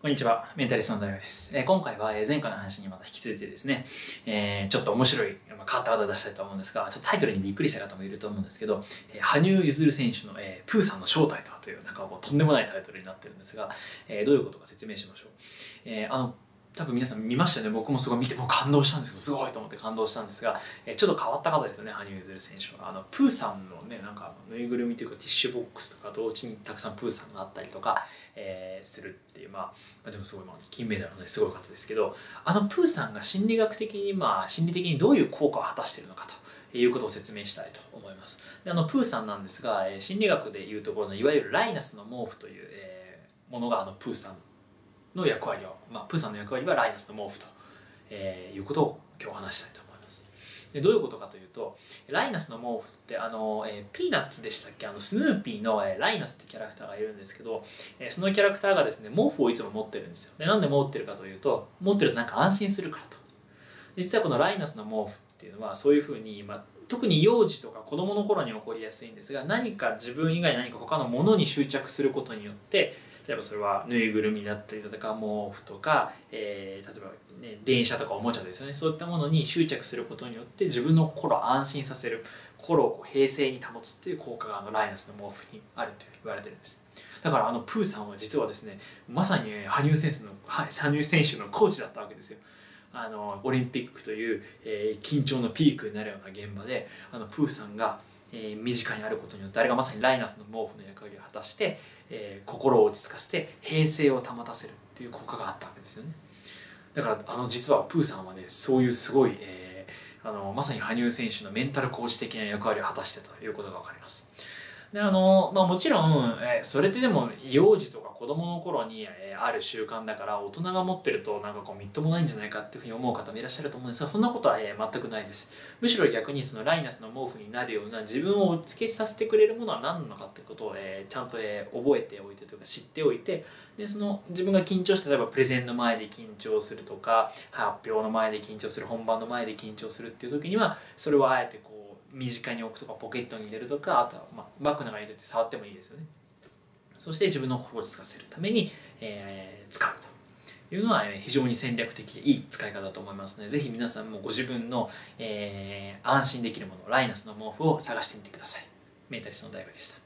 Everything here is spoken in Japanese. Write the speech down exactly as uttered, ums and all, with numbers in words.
こんにちは、メンタリストの大悟です。えー、今回は前回の話にまた引き続いてですね、えー、ちょっと面白い、まあ、変わった技を出したいと思うんですが、ちょっとタイトルにびっくりした方もいると思うんですけど、えー、羽生結弦選手の、えー、プーさんの正体とはという、なんかもうとんでもないタイトルになってるんですが、えー、どういうことか説明しましょう。えー、あの多分皆さん見ましたよね。僕もすごい見てもう感動したんですけど、すごいと思って感動したんですが、えー、ちょっと変わった方ですよね、羽生結弦選手は。あのプーさんのね、なんかぬいぐるみというかティッシュボックスとか同時にたくさんプーさんがあったりとか、えー、するっていう、まあ、まあ、でもすごい、まあ、金メダルのすごい方ですけど、あのプーさんが心理学的に、まあ、心理的にどういう効果を果たしているのかということを説明したいと思います。で、あのプーさんなんですが、えー、心理学でいうところのいわゆるライナスの毛布という、えー、ものがあのプーさんの役割を、まあ、プーさんの役割はライナスの毛布と、えー、いうことを今日話したいと思います。で、どういうことかというと、ライナスの毛布ってあの、えー、ピーナッツでしたっけ、あのスヌーピーの、えー、ライナスってキャラクターがいるんですけど、えー、そのキャラクターがですね、毛布をいつも持ってるんですよ。で、なんで持ってるかというと、持ってるとなんか安心するからと。で、実はこのライナスの毛布っていうのはそういうふうに、まあ、特に幼児とか子供の頃に起こりやすいんですが、何か自分以外何か他のものに執着することによって、例えばそれはぬいぐるみだったりだとか毛布とか、えー、例えば、ね、電車とかおもちゃですよね、そういったものに執着することによって自分の心を安心させる、心をこう平静に保つっていう効果があのライナスの毛布にあると言われてるんです。だからあのプーさんは実はですね、まさに羽生選手の羽生選手のコーチだったわけですよ。あのオリンピックという、えー、緊張のピークになるような現場で、あのプーさんがえー、身近にあることによって、あれがまさにライナスの毛布の役割を果たして、えー、心を落ち着かせて平静を保たせるっていう効果があったわけですよね。だからあの実はプーさんはね、そういうすごい、えー、あのまさに羽生選手のメンタルコーチ的な役割を果たしてということが分かります。で、あのまあ、もちろん、えー、それってでも幼児とか子供の頃に、えー、ある習慣だから大人が持ってるとなんかこうみっともないんじゃないかっていうふうに思う方もいらっしゃると思うんですが、そんなことは、えー、全くないです。むしろ逆にそのライナスの毛布になるような自分を落ち着けさせてくれるものは何なのかってことを、えー、ちゃんと、えー、覚えておいてというか知っておいて、でその自分が緊張して、例えばプレゼンの前で緊張するとか発表の前で緊張する、本番の前で緊張するっていう時には、それをあえてこう身近に置くとかポケットに入れるとか、あとは、まあ、バッグの中に入れて触ってもいいですよね。そして自分の心を落ち着かせるために、えー、使うというのは非常に戦略的でいい使い方だと思いますので、ぜひ皆さんもご自分の、えー、安心できるもの、ライナスの毛布を探してみてください。メンタリストの大悟でした。